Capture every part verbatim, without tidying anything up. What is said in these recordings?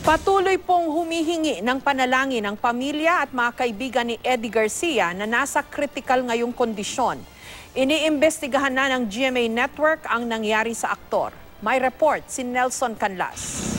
Patuloy pong humihingi ng panalangin ang pamilya at mga kaibigan ni Eddie Garcia na nasa critical ngayong kondisyon. Iniimbestigahan na ng G M A Network ang nangyari sa aktor. May report si Nelson Canlas.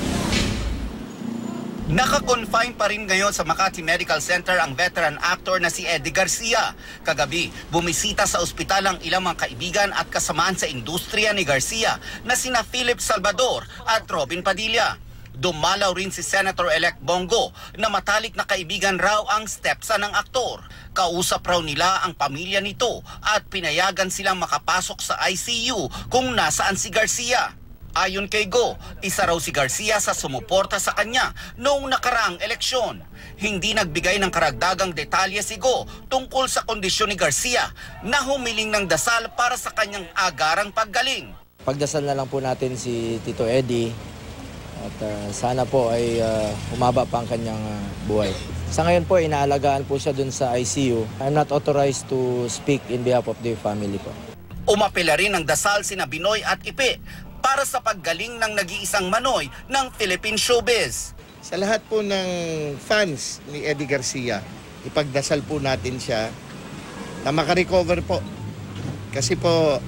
Naka-confine pa rin ngayon sa Makati Medical Center ang veteran actor na si Eddie Garcia. Kagabi, bumisita sa ospital ang ilang mga kaibigan at kasamaan sa industriya ni Garcia na sina Philip Salvador at Robin Padilla. Dumalaw rin si Senator-elect Bongo na matalik na kaibigan raw ang stepson ng aktor. Kausap raw nila ang pamilya nito at pinayagan silang makapasok sa I C U kung nasaan si Garcia. Ayon kay Go, isa raw si Garcia sa sumuporta sa kanya noong nakaraang eleksyon. Hindi nagbigay ng karagdagang detalye si Go tungkol sa kondisyon ni Garcia na humiling ng dasal para sa kanyang agarang paggaling. Pagdasal na lang po natin si Tito Eddie at uh, sana po ay uh, humaba pa ang kanyang uh, buhay. Sa ngayon po, inaalagaan po siya dun sa I C U. I'm not authorized to speak in behalf of the family po. Umapela rin ng dasal sina Binoy at Ipe para sa paggaling ng nag-iisang Manoy ng Philippine showbiz. Sa lahat po ng fans ni Eddie Garcia, ipagdasal po natin siya na makarecover po. Kasi po,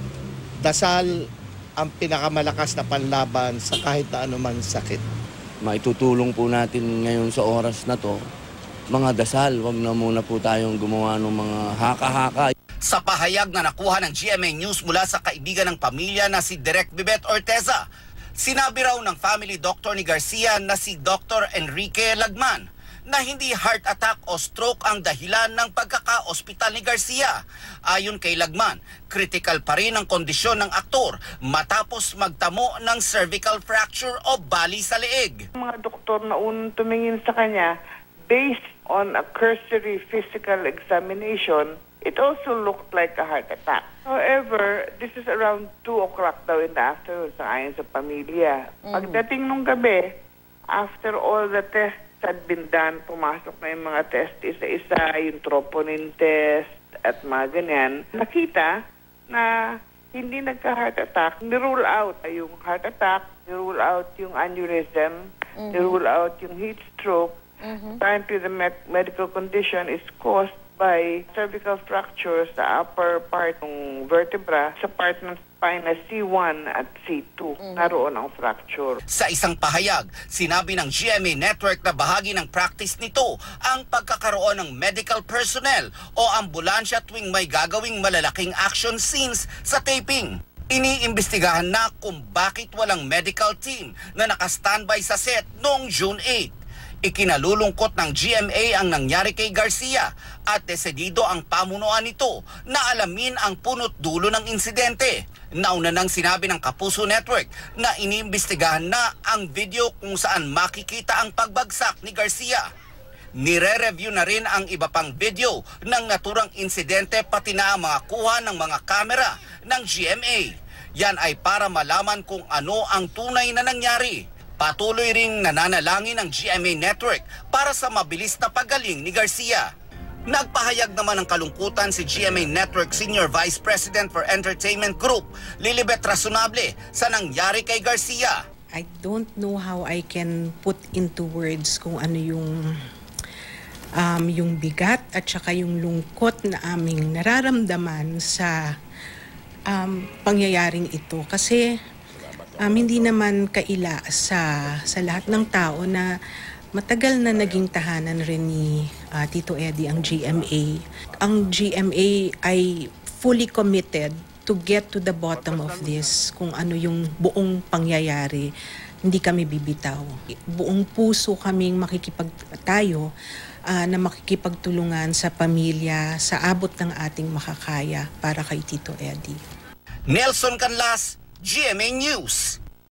dasal ang pinakamalakas na panlaban sa kahit na anumang sakit. Maitutulong po natin ngayon sa oras na to, mga dasal, wag na muna po tayong gumawa ng mga haka-haka. Sa pahayag na nakuha ng G M A News mula sa kaibigan ng pamilya na si Direk Bibet Orteza, sinabi raw ng family doctor ni Garcia na si Doctor Enrique Lagman na hindi heart attack o stroke ang dahilan ng pagkaka-ospital ni Garcia. Ayon kay Lagman, critical pa rin ang kondisyon ng aktor matapos magtamo ng cervical fracture o bali sa leeg. Mga doktor na unang tumingin sa kanya, based on a cursory physical examination, it also looked like a heart attack. However, this is around two o'clock daw in the afternoon sa ayon sa pamilya. Mm-hmm. Pagdating nung gabi, after all the tests had been done, pumasok na yung mga test isa-isa, yung troponin test at mga ganyan, nakita na hindi nagka-heart attack. Nirule out yung heart attack, nirule out yung aneurysm, mm-hmm. nirule out yung heat stroke. Mm-hmm. Apparently, the me medical condition is caused by cervical fracture sa upper part ng vertebra, sa part ng spine na C one at C two. Mm-hmm. Naroon ang fracture. Sa isang pahayag, sinabi ng G M A Network na bahagi ng practice nito ang pagkakaroon ng medical personnel o ambulansya tuwing may gagawing malalaking action scenes sa taping. Iniimbestigahan na kung bakit walang medical team na naka-standby sa set noong June eighth. Ikinalulungkot ng G M A ang nangyari kay Garcia at desidido ang pamunuan nito na alamin ang punot dulo ng insidente. Nauna nang sinabi ng Kapuso Network na iniimbestigahan na ang video kung saan makikita ang pagbagsak ni Garcia. Nire-review na rin ang iba pang video ng naturang insidente pati na ang mga kuha ng mga kamera ng G M A. Yan ay para malaman kung ano ang tunay na nangyari. Patuloy ring nananalangin ng G M A Network para sa mabilis na paggaling ni Garcia. Nagpahayag naman ng kalungkutan si G M A Network Senior Vice President for Entertainment Group, Lilibet Razonable, sa nangyari kay Garcia. I don't know how I can put into words kung ano yung um, yung bigat at saka yung lungkot na aming nararamdaman sa um, pangyayaring ito. Kasi Um, hindi naman kaila sa, sa lahat ng tao na matagal na naging tahanan rin ni uh, Tito Eddie ang G M A. Ang G M A ay fully committed to get to the bottom of this, kung ano yung buong pangyayari. Hindi kami bibitaw. Buong puso kaming makikipagtayo uh, na makikipagtulungan sa pamilya sa abot ng ating makakaya para kay Tito Eddie. Nelson Canlas, G M A News.